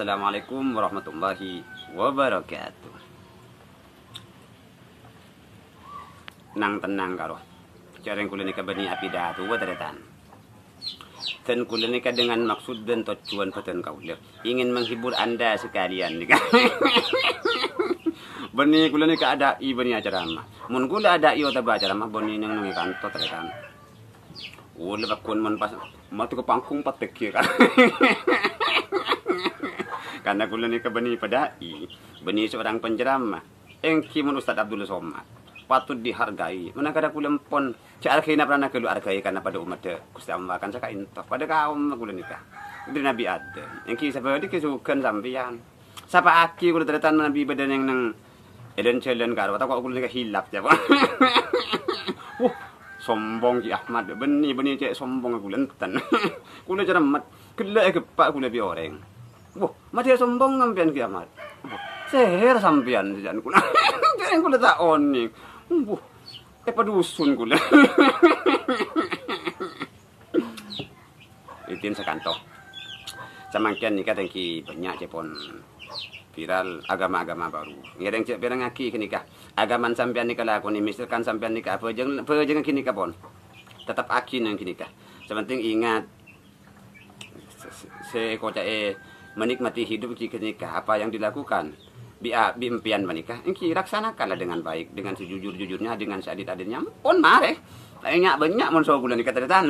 Assalamualaikum warahmatullahi wabarakatuh. Nang tenang karo. Careng kula nika bani api datu wadaratan. Dan kula nika dengan maksud dan tujuan badan kaula ingin menghibur Anda sekalian nika. Bani kula nika ada bani acara mah. Mun kula ada ota acara mah bani nang nang kantor teretan. Wala bakun man pas matu ke pangkung patek kan. Karena kula ni bani padai, bani seorang penceramah. Engki mun Ustaz Abdul Somad patut dihargai. Mana kada kula pon cak kena pernah kelu hargai karena pada umat Gusti Allah kan saka intoh pada kaum kula nikah. Dari Nabi Adam. Engki sabadi kesukan sampean. Sapa aki kula teretan Nabi badan yang nang eden celen karo kok kula nikah hilap ya. Sombong Ki Ahmad beni cek sombong aku lenten. Kula ceremet gelek gepak kula bi oreng. Wah, mati sombong ngampian Ki Ahmad. Seher sampean jan kula. Jangan kula tak oning. Wah, padusun kula. Itin sakanto. Samangkian nikah tengki banyak cepon viral agama-agama baru. Ngereng cek berang aki kenikah. Agaman sampean nikah lakoni misalkan sampean nikah apa jangan kini kapon. Tetap aki nang kinikah. Sepenting ingat se menikmati hidup jika nikah apa yang dilakukan impian menikah engki laksanakanlah dengan baik dengan sejujur-jujurnya dengan seadil-adilnya pun mare banyak mun so kula nikah teretan.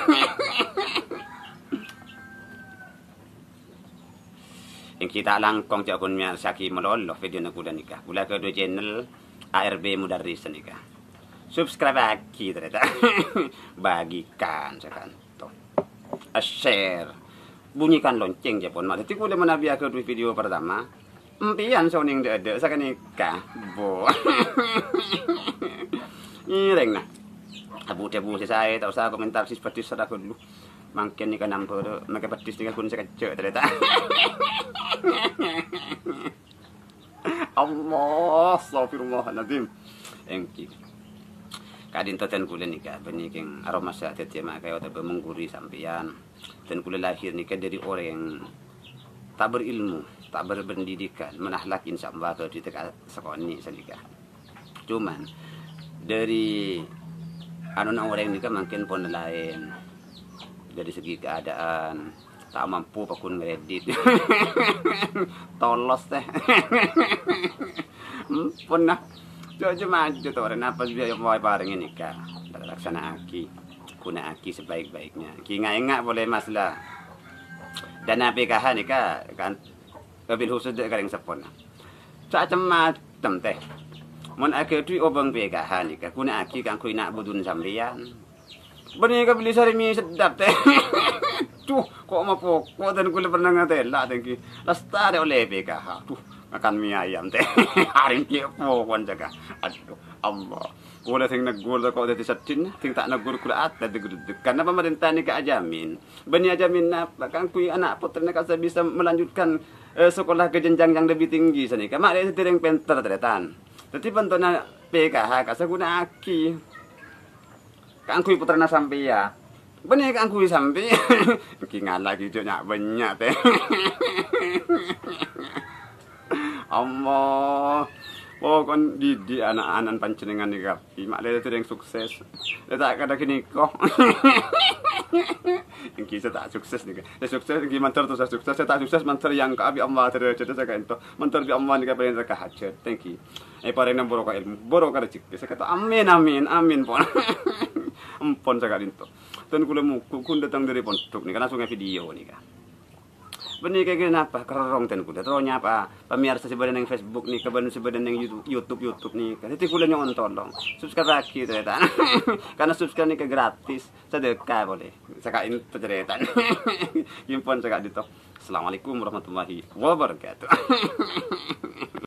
Engki tak langkong cak kun miar saki meloloh video na kula nikah kula kedua channel ARB Mudarris nikah subscribe aki teretan. Bagikan sakanto share bunyikan lonceng Japon mak. Jadi kula menabia ke video pertama. Empian soning dede saka nikah. Bo. Ireng nah. Abu-abu saya tak usah komentar sis petis aku dulu. Mangken nikah nampur make petis tinggal kun sekecek ternyata. Allah, astagfirullahaladzim. Engki. Kadin toten kula nikah beniking aroma sadet ya mak kaya otak mengguri sampean. Dan kula lahir nikah dari orang yang tak berilmu, tak berpendidikan, menahlak insyaallah ke di sekoni sanikah. Cuman dari orang nikah makin pun lain. Dari segi keadaan tak mampu pakun ngredit. Tolos teh. Pernah cuma maju tuh orang apa biaya mau bareng nikah. Laksana aki. Kuna aki sebaik-baiknya. Ki ngak boleh masalah. Dan PKH nikah kan kabil khusus dek kareng sepon. Sak macam teh. Mun aki tu obeng PKH nikah kuna aki kan kui nak budun sampean. Bani ka beli sarimi sedap teh. Tuh kok mapok dan kula pernah ngatela tengki. Lastare oleh PKH. Tuh makan mie ayam teh. Haring ki pokon jaga. Aduh Allah. Kula sing nagul kok dadi satin, sing tak nagul kula at dadi gudeg. Karena pemerintah ni ajamin. Bani ajamin apa kan kui anak putranya kasa bisa melanjutkan sekolah ke jenjang yang lebih tinggi sanika. Mak dia sedereng pinter teretan. Dadi pentona PKH kasa guna aki. Kan kui putrana sampai ya. Bani kan kui sampai. Ki ngalah gitu nyak banyak teh. Allah. Oh kon di anak-anak pancenengan ni kapi. Mak dia tu yang sukses. Dia tak kada kini kok. Yang kita tak sukses ni. Dia sukses yang mantar tu saya sukses. Saya tak sukses mantar yang kapi Allah terjadi saya kata itu. Mantar bi Allah ni kapi yang terkahajat. Thank you. Pareng nang borok ilmu. Borok rezeki. Saya kata amin amin amin pon. Ampun saya kata itu. Dan kula muku kun datang dari pondok ni karena sungai video ni kan. Benih kayak kenapa kerong ten kuda terusnya apa pemirsa sebadan yang Facebook nih keban sebadan yang YouTube nih kan itu kuda nyon tolong subscribe lagi ternyata karena subscribe nih gratis sedekah boleh sakain tercerita gimpon sekak dito. Assalamualaikum warahmatullahi wabarakatuh.